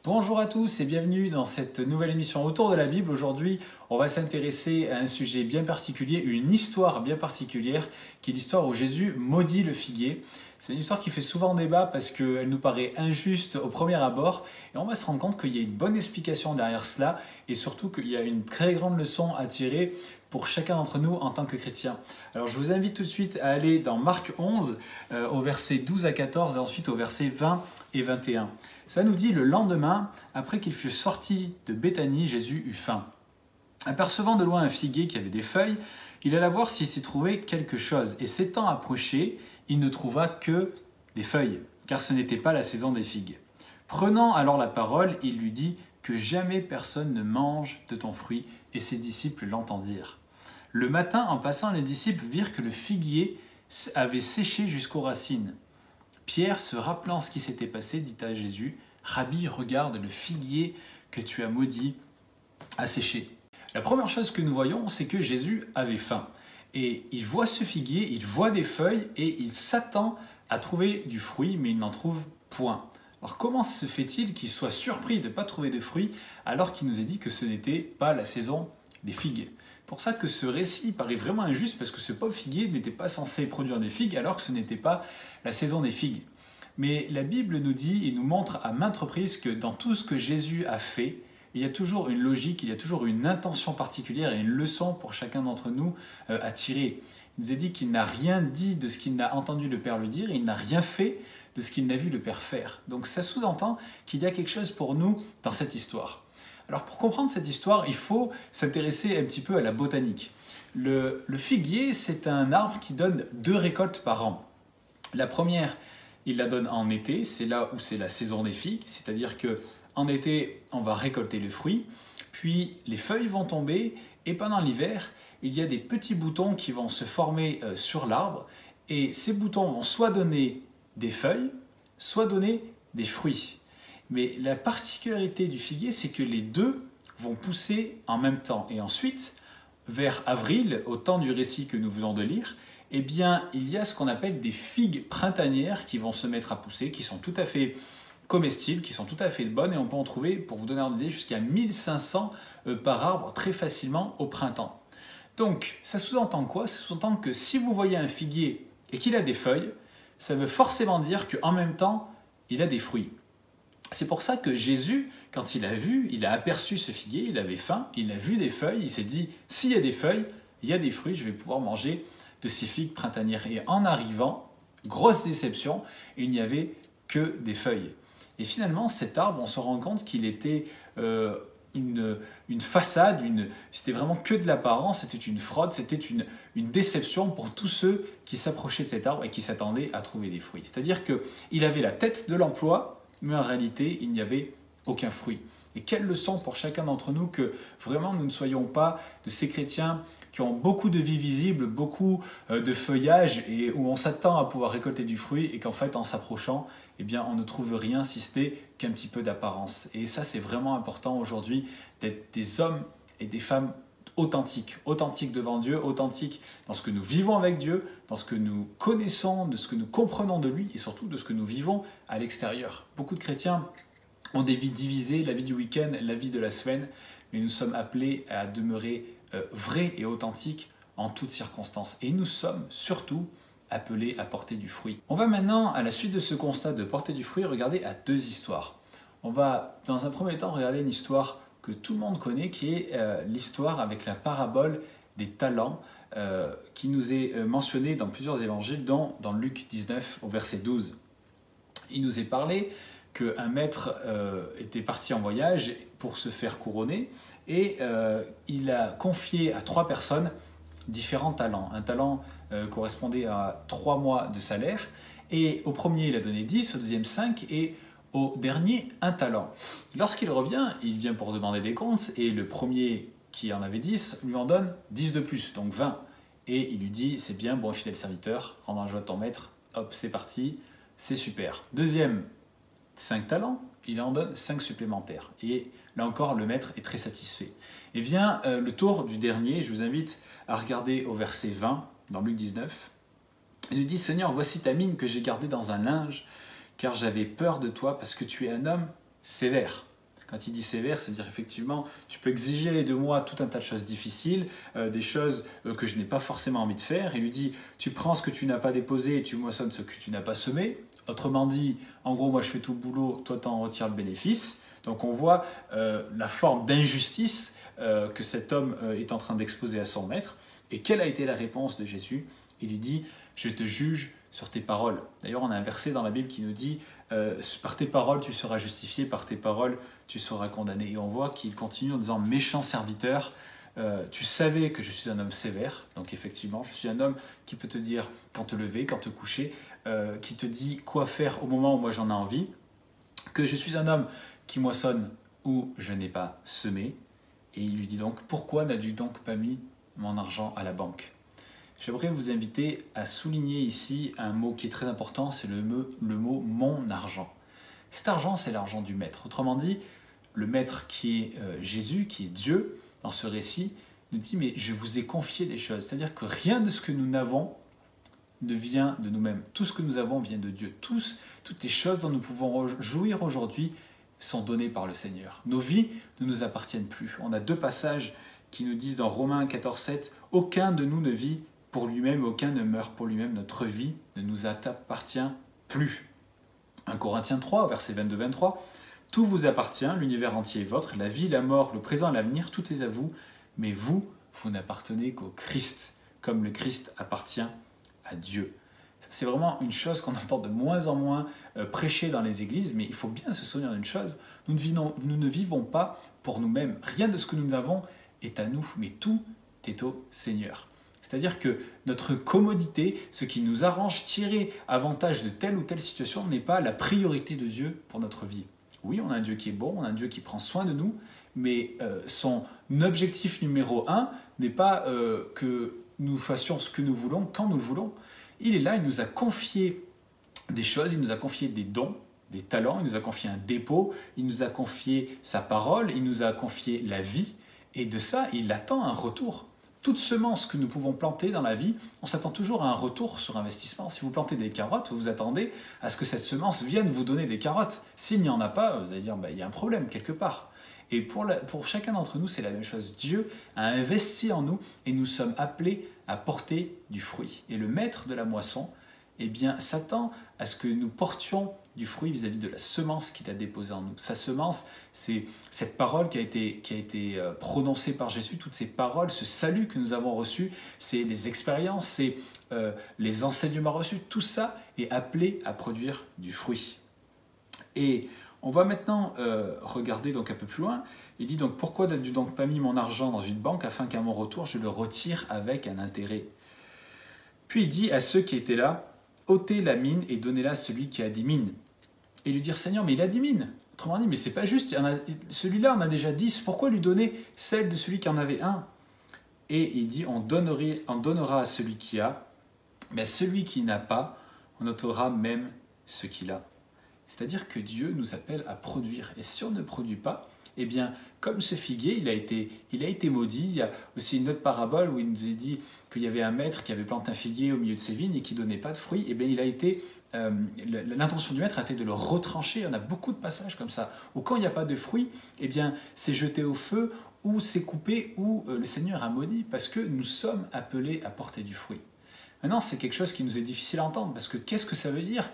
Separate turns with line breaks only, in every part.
Bonjour à tous et bienvenue dans cette nouvelle émission autour de la Bible. Aujourd'hui, on va s'intéresser à un sujet bien particulier, une histoire bien particulière, qui est l'histoire où Jésus maudit le figuier. C'est une histoire qui fait souvent débat parce qu'elle nous paraît injuste au premier abord et on va se rendre compte qu'il y a une bonne explication derrière cela et surtout qu'il y a une très grande leçon à tirer pour chacun d'entre nous en tant que chrétien. Alors je vous invite tout de suite à aller dans Marc 11 au verset 12 à 14 et ensuite au verset 20 et 21. Ça nous dit: le lendemain, après qu'il fut sorti de Béthanie, Jésus eut faim. Apercevant de loin un figuier qui avait des feuilles, il alla voir s'il s'y trouvait quelque chose. Et s'étant approché, il ne trouva que des feuilles, car ce n'était pas la saison des figues. Prenant alors la parole, il lui dit: que jamais personne ne mange de ton fruit. Et ses disciples l'entendirent. Le matin, en passant, les disciples virent que le figuier avait séché jusqu'aux racines. Pierre, se rappelant ce qui s'était passé, dit à Jésus: Rabbi, regarde, le figuier que tu as maudit a séché. La première chose que nous voyons, c'est que Jésus avait faim. Et il voit ce figuier, il voit des feuilles et il s'attend à trouver du fruit, mais il n'en trouve point. Alors comment se fait-il qu'il soit surpris de ne pas trouver de fruits alors qu'il nous est dit que ce n'était pas la saison des figues? Pour ça que ce récit paraît vraiment injuste parce que ce pauvre figuier n'était pas censé produire des figues alors que ce n'était pas la saison des figues. Mais la Bible nous dit et nous montre à maintes reprises que dans tout ce que Jésus a fait, il y a toujours une logique, il y a toujours une intention particulière et une leçon pour chacun d'entre nous à tirer. Il nous a dit qu'il n'a rien dit de ce qu'il n'a entendu le Père le dire et il n'a rien fait de ce qu'il n'a vu le Père faire. Donc ça sous-entend qu'il y a quelque chose pour nous dans cette histoire. Alors pour comprendre cette histoire, il faut s'intéresser un petit peu à la botanique. Le figuier, c'est un arbre qui donne 2 récoltes par an. La première, il la donne en été, c'est là où c'est la saison des figues, c'est-à-dire qu'en été, on va récolter le fruit, puis les feuilles vont tomber, et pendant l'hiver, il y a des petits boutons qui vont se former sur l'arbre, et ces boutons vont soit donner des feuilles, soit donner des fruits. Mais la particularité du figuier, c'est que les deux vont pousser en même temps. Et ensuite, vers avril, au temps du récit que nous venons de lire, eh bien, il y a ce qu'on appelle des figues printanières qui vont se mettre à pousser, qui sont tout à fait comestibles, qui sont tout à fait bonnes, et on peut en trouver, pour vous donner une idée, jusqu'à 1500 par arbre très facilement au printemps. Donc, ça sous-entend quoi? Ça sous-entend que si vous voyez un figuier et qu'il a des feuilles, ça veut forcément dire qu'en même temps, il a des fruits. C'est pour ça que Jésus, quand il a aperçu ce figuier, il avait faim, il a vu des feuilles, il s'est dit: s'il y a des feuilles, il y a des fruits, je vais pouvoir manger de ces figues printanières. Et en arrivant, grosse déception, il n'y avait que des feuilles. Et finalement, cet arbre, on se rend compte qu'il était une façade, c'était vraiment que de l'apparence, c'était une fraude, c'était une déception pour tous ceux qui s'approchaient de cet arbre et qui s'attendaient à trouver des fruits. C'est-à-dire qu'il avait la tête de l'emploi, mais en réalité, il n'y avait aucun fruit. Et quelle leçon pour chacun d'entre nous que vraiment nous ne soyons pas de ces chrétiens qui ont beaucoup de vie visible, beaucoup de feuillage et où on s'attend à pouvoir récolter du fruit et qu'en fait en s'approchant, eh bien, on ne trouve rien si ce n'est qu'un petit peu d'apparence. Et ça, c'est vraiment important aujourd'hui d'être des hommes et des femmes authentiques devant Dieu, authentiques dans ce que nous vivons avec Dieu, dans ce que nous connaissons, de ce que nous comprenons de lui et surtout de ce que nous vivons à l'extérieur. Beaucoup de chrétiens ont des vies divisées, la vie du week-end, la vie de la semaine, mais nous sommes appelés à demeurer vrais et authentiques en toutes circonstances. Et nous sommes surtout appelés à porter du fruit. On va maintenant, à la suite de ce constat de porter du fruit, regarder à 2 histoires. On va, dans un premier temps, regarder une histoire que tout le monde connaît, qui est l'histoire avec la parabole des talents, qui nous est mentionnée dans plusieurs évangiles, dont dans Luc 19, au verset 12. Il nous est parlé qu'un maître était parti en voyage pour se faire couronner et il a confié à 3 personnes différents talents. Un talent correspondait à 3 mois de salaire et au premier il a donné 10, au deuxième 5 et au dernier 1 talent. Lorsqu'il revient, il vient pour demander des comptes et le premier qui en avait 10 lui en donne 10 de plus, donc 20. Et il lui dit: c'est bien, bon fidèle serviteur, rends la joie de ton maître, hop c'est parti, c'est super. Deuxième, 5 talents, il en donne 5 supplémentaires. Et là encore, le maître est très satisfait. Et vient le tour du dernier, je vous invite à regarder au verset 20, dans Luc 19. Il lui dit: Seigneur, voici ta mine que j'ai gardée dans un linge, car j'avais peur de toi, parce que tu es un homme sévère. Quand il dit sévère, c'est-à-dire effectivement, tu peux exiger de moi tout un tas de choses difficiles, des choses que je n'ai pas forcément envie de faire. Il lui dit, tu prends ce que tu n'as pas déposé et tu moissonnes ce que tu n'as pas semé. Autrement dit, en gros, moi je fais tout le boulot, toi t'en retires le bénéfice. Donc on voit la forme d'injustice que cet homme est en train d'exposer à son maître. Et quelle a été la réponse de Jésus? Il lui dit, je te juge sur tes paroles. D'ailleurs, on a un verset dans la Bible qui nous dit, par tes paroles tu seras justifié, par tes paroles tu seras condamné. Et on voit qu'il continue en disant, méchant serviteur, tu savais que je suis un homme sévère. Donc effectivement, je suis un homme qui peut te dire quand te lever, quand te coucher, qui te dit quoi faire au moment où moi j'en ai envie, que je suis un homme qui moissonne où je n'ai pas semé. Et il lui dit donc, pourquoi n'as-tu donc pas mis mon argent à la banque? J'aimerais vous inviter à souligner ici un mot qui est très important, c'est le mot « mon argent ». Cet argent, c'est l'argent du maître. Autrement dit, le maître qui est Jésus, qui est Dieu, dans ce récit, nous dit « mais je vous ai confié des choses ». C'est-à-dire que rien de ce que nous n'avons ne vient de nous-mêmes. Tout ce que nous avons vient de Dieu. Toutes les choses dont nous pouvons jouir aujourd'hui sont données par le Seigneur. Nos vies ne nous appartiennent plus. On a deux passages qui nous disent dans Romains 14,7 « Aucun de nous ne vit pour lui-même, aucun ne meurt pour lui-même. Notre vie ne nous appartient plus. » 1 Corinthiens 3, verset 22-23 « Tout vous appartient, l'univers entier est vôtre, la vie, la mort, le présent, l'avenir, tout est à vous, mais vous, vous n'appartenez qu'au Christ, comme le Christ appartient à Dieu. » C'est vraiment une chose qu'on entend de moins en moins prêcher dans les églises, mais il faut bien se souvenir d'une chose, nous ne vivons pas pour nous-mêmes. Rien de ce que nous avons est à nous, mais tout est au Seigneur. C'est-à-dire que notre commodité, ce qui nous arrange, tirer avantage de telle ou telle situation, n'est pas la priorité de Dieu pour notre vie. Oui, on a un Dieu qui est bon, on a un Dieu qui prend soin de nous, mais son objectif numéro un n'est pas que nous fassions ce que nous voulons, quand nous le voulons. Il est là, il nous a confié des choses, il nous a confié des dons, des talents, il nous a confié un dépôt, il nous a confié sa parole, il nous a confié la vie, et de ça, il attend un retour. Toute semence que nous pouvons planter dans la vie, on s'attend toujours à un retour sur investissement. Si vous plantez des carottes, vous vous attendez à ce que cette semence vienne vous donner des carottes. S'il n'y en a pas, vous allez dire, il y a un problème quelque part. Et pour chacun d'entre nous, c'est la même chose. Dieu a investi en nous et nous sommes appelés à porter du fruit. Et le maître de la moisson, eh bien, s'attend à ce que nous portions du fruit vis-à-vis de la semence qu'il a déposée en nous. Sa semence, c'est cette parole qui a été prononcée par Jésus, toutes ces paroles, ce salut que nous avons reçu, c'est les expériences, c'est les enseignements reçus, tout ça est appelé à produire du fruit. Et on va maintenant regarder donc un peu plus loin. Il dit donc, pourquoi n'as-tu donc pas mis mon argent dans une banque afin qu'à mon retour je le retire avec un intérêt? Puis il dit à ceux qui étaient là, ôtez la mine et donnez-la à celui qui a 10 mines. Et lui dire, Seigneur, mais il a 10 mines. Autrement dit, mais c'est pas juste, celui-là en a déjà 10, pourquoi lui donner celle de celui qui en avait un? Et il dit, on donnera à celui qui a, mais à celui qui n'a pas, on ôtera même ce qu'il a. C'est-à-dire que Dieu nous appelle à produire. Et si on ne produit pas, eh bien, comme ce figuier, il a été maudit. Il y a aussi une autre parabole où il nous est dit qu'il y avait un maître qui avait planté un figuier au milieu de ses vignes et qui ne donnait pas de fruits. Eh bien, l'intention du maître a été de le retrancher. Il y en a beaucoup de passages comme ça, où quand il n'y a pas de fruits, eh bien, c'est jeté au feu, ou c'est coupé, ou le Seigneur a maudit, parce que nous sommes appelés à porter du fruit. Maintenant, c'est quelque chose qui nous est difficile à entendre, parce que qu'est-ce que ça veut dire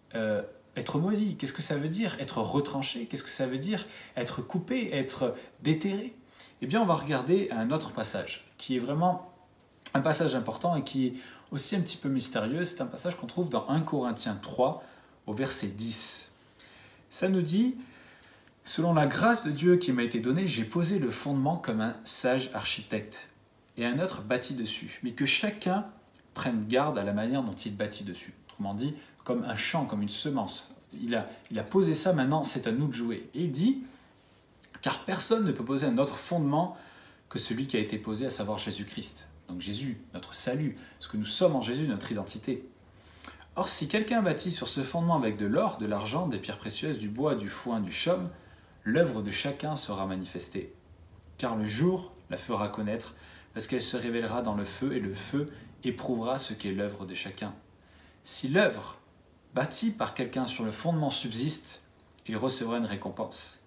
être maudit? Qu'est-ce que ça veut dire être retranché? Qu'est-ce que ça veut dire être coupé, être déterré? Eh bien, on va regarder un autre passage, qui est vraiment un passage important et qui est aussi un petit peu mystérieux. C'est un passage qu'on trouve dans 1 Corinthiens 3, au verset 10. Ça nous dit, « Selon la grâce de Dieu qui m'a été donnée, j'ai posé le fondement comme un sage architecte, et un autre bâtit dessus, mais que chacun prenne garde à la manière dont il bâtit dessus. » Autrement dit, comme un champ, comme une semence. Il a posé ça, maintenant c'est à nous de jouer. Et il dit, car personne ne peut poser un autre fondement que celui qui a été posé, à savoir Jésus-Christ. Donc Jésus, notre salut, ce que nous sommes en Jésus, notre identité. Or, si quelqu'un bâtit sur ce fondement avec de l'or, de l'argent, des pierres précieuses, du bois, du foin, du chaume, l'œuvre de chacun sera manifestée. Car le jour la fera connaître, parce qu'elle se révélera dans le feu, et le feu éprouvera ce qu'est l'œuvre de chacun. Si l'œuvre bâtie par quelqu'un sur le fondement subsiste, il recevra une récompense.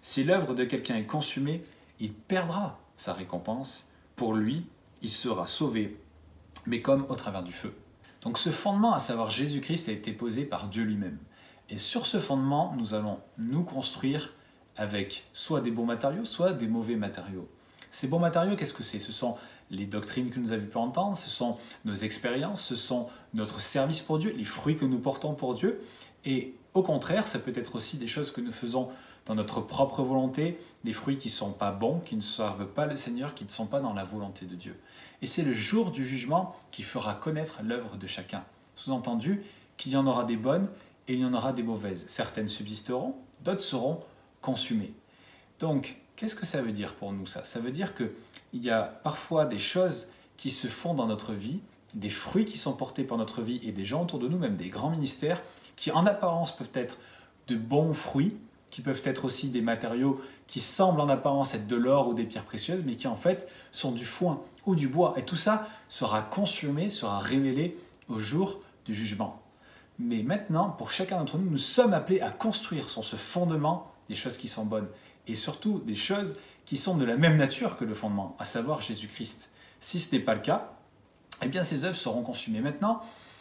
Si l'œuvre de quelqu'un est consumée, il perdra sa récompense. Pour lui, il sera sauvé, mais comme au travers du feu. Donc ce fondement, à savoir Jésus-Christ, a été posé par Dieu lui-même. Et sur ce fondement, nous allons nous construire avec soit des bons matériaux, soit des mauvais matériaux. Ces bons matériaux, qu'est-ce que c'est? Ce sont les doctrines que nous avons pu entendre, ce sont nos expériences, ce sont notre service pour Dieu, les fruits que nous portons pour Dieu. Et au contraire, ça peut être aussi des choses que nous faisons dans notre propre volonté, des fruits qui ne sont pas bons, qui ne servent pas le Seigneur, qui ne sont pas dans la volonté de Dieu. Et c'est le jour du jugement qui fera connaître l'œuvre de chacun. Sous-entendu qu'il y en aura des bonnes et il y en aura des mauvaises. Certaines subsisteront, d'autres seront consumées. Donc, qu'est-ce que ça veut dire pour nous ça? Ça veut dire qu'il y a parfois des choses qui se font dans notre vie, des fruits qui sont portés par notre vie et des gens autour de nous, même des grands ministères, qui en apparence peuvent être de bons fruits, qui peuvent être aussi des matériaux qui semblent en apparence être de l'or ou des pierres précieuses, mais qui en fait sont du foin ou du bois. Et tout ça sera consumé, sera révélé au jour du jugement. Mais maintenant, pour chacun d'entre nous, nous sommes appelés à construire sur ce fondement des choses qui sont bonnes. Et surtout des choses qui sont de la même nature que le fondement, à savoir Jésus-Christ. Si ce n'est pas le cas, eh bien ces œuvres seront consumées. Maintenant,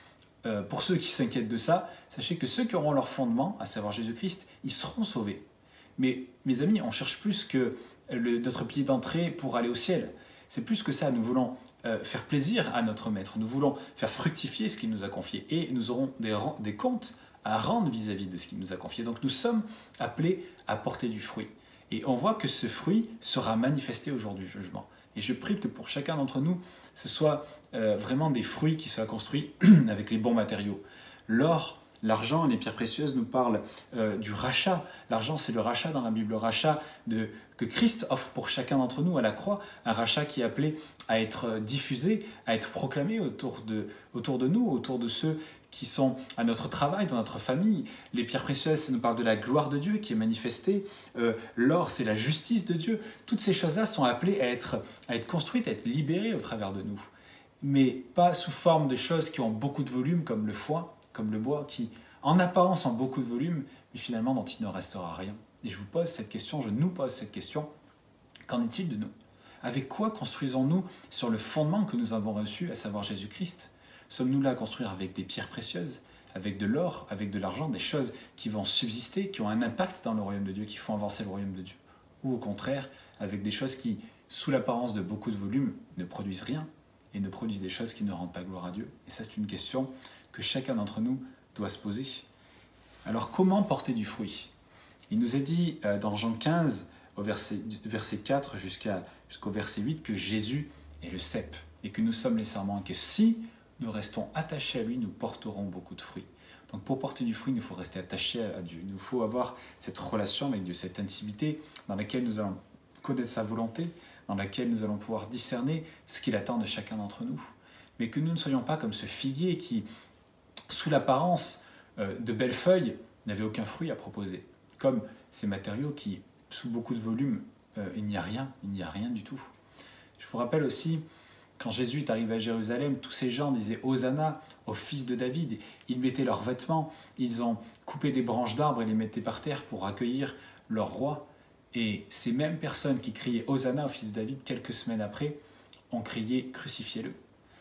pour ceux qui s'inquiètent de ça, sachez que ceux qui auront leur fondement, à savoir Jésus-Christ, ils seront sauvés. Mais mes amis, on cherche plus que notre pied d'entrée pour aller au ciel. C'est plus que ça, nous voulons faire plaisir à notre Maître, nous voulons faire fructifier ce qu'il nous a confié et nous aurons des comptes à rendre vis-à-vis de ce qu'il nous a confié. Donc nous sommes appelés à porter du fruit. Et on voit que ce fruit sera manifesté au jour du jugement. Et je prie que pour chacun d'entre nous, ce soit vraiment des fruits qui soient construits avec les bons matériaux. L'or, l'argent, les pierres précieuses nous parlent du rachat. L'argent, c'est le rachat dans la Bible, le rachat que Christ offre pour chacun d'entre nous à la croix, un rachat qui est appelé à être diffusé, à être proclamé autour de nous, autour de ceux qui sont à notre travail, dans notre famille. Les pierres précieuses, ça nous parle de la gloire de Dieu qui est manifestée. L'or, c'est la justice de Dieu. Toutes ces choses-là sont appelées à être construites, à être libérées au travers de nous. Mais pas sous forme de choses qui ont beaucoup de volume, comme le foin, comme le bois, qui en apparence ont beaucoup de volume, mais finalement dont il ne restera rien. Et je vous pose cette question, je nous pose cette question, qu'en est-il de nous? Avec quoi construisons-nous sur le fondement que nous avons reçu, à savoir Jésus-Christ? Sommes-nous là à construire avec des pierres précieuses, avec de l'or, avec de l'argent, des choses qui vont subsister, qui ont un impact dans le royaume de Dieu, qui font avancer le royaume de Dieu? Ou au contraire, avec des choses qui, sous l'apparence de beaucoup de volume, ne produisent rien et ne produisent des choses qui ne rendent pas gloire à Dieu? Et ça, c'est une question que chacun d'entre nous doit se poser. Alors, comment porter du fruit? Il nous est dit dans Jean 15, au verset 4 jusqu'au verset 8, que Jésus est le cep et que nous sommes les sarments et que si nous restons attachés à lui, nous porterons beaucoup de fruits. Donc pour porter du fruit, il nous faut rester attachés à Dieu. Il nous faut avoir cette relation avec Dieu, cette intimité dans laquelle nous allons connaître sa volonté, dans laquelle nous allons pouvoir discerner ce qu'il attend de chacun d'entre nous. Mais que nous ne soyons pas comme ce figuier qui, sous l'apparence de belles feuilles, n'avait aucun fruit à proposer. Comme ces matériaux qui, sous beaucoup de volume, il n'y a rien du tout. Je vous rappelle aussi, quand Jésus est arrivé à Jérusalem, tous ces gens disaient « Hosanna » au fils de David. Ils mettaient leurs vêtements, ils ont coupé des branches d'arbres et les mettaient par terre pour accueillir leur roi. Et ces mêmes personnes qui criaient « Hosanna » au fils de David, quelques semaines après, ont crié « Crucifiez-le ».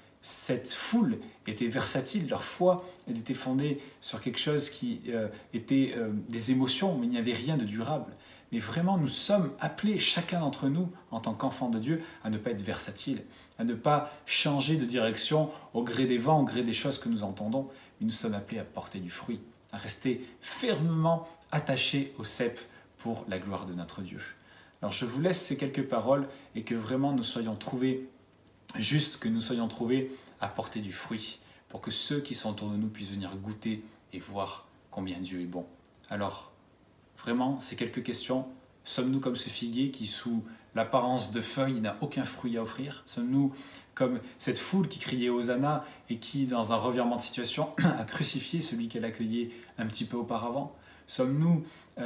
Cette foule était versatile, leur foi était fondée sur quelque chose qui était des émotions, mais il n'y avait rien de durable. Mais vraiment, nous sommes appelés, chacun d'entre nous, en tant qu'enfants de Dieu, à ne pas être versatiles, à ne pas changer de direction au gré des vents, au gré des choses que nous entendons, mais nous sommes appelés à porter du fruit, à rester fermement attachés au cep pour la gloire de notre Dieu. Alors je vous laisse ces quelques paroles et que vraiment nous soyons trouvés, juste que nous soyons trouvés à porter du fruit, pour que ceux qui sont autour de nous puissent venir goûter et voir combien Dieu est bon. Alors, vraiment, ces quelques questions, sommes-nous comme ce figuier qui, sous l'apparence de feuilles, n'a aucun fruit à offrir? Sommes-nous comme cette foule qui criait Hosanna et qui, dans un revirement de situation, a crucifié celui qu'elle accueillait un petit peu auparavant? Sommes-nous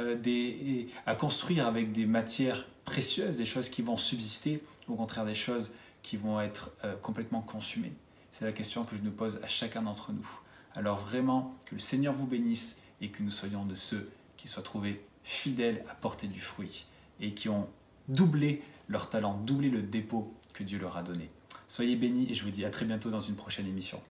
à construire avec des matières précieuses, des choses qui vont subsister, ou au contraire des choses qui vont être complètement consumées? C'est la question que je nous pose à chacun d'entre nous. Alors vraiment, que le Seigneur vous bénisse et que nous soyons de ceux qui soient trouvés fidèles à porter du fruit et qui ont doublé leur talent, doublé le dépôt que Dieu leur a donné. Soyez bénis et je vous dis à très bientôt dans une prochaine émission.